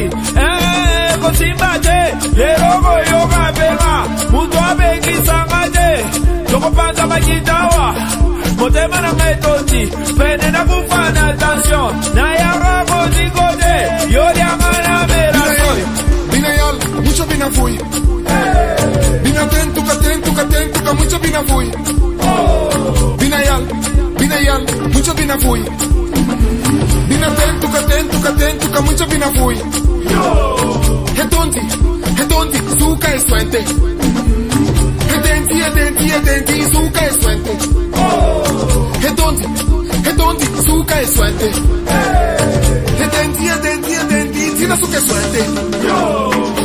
Tonti, Kosimbaje, Lerogo Yoga Bega, Mutuabe Kisamaje, Tokopanga Magitawa, Motema na Tonti, Pene na kufana attention, Nayara Mozikote, Yoriamana Merasoy. Binayal, mucho binafui. Binatentuka, mucho binafui. Binayal, mucho binafui. Binatentuka, mucho binafui. Hetonti, suka es fuente. Hedenti, suka es fuente. Hetonti, suka es fuente. Hedenti, suka es fuente.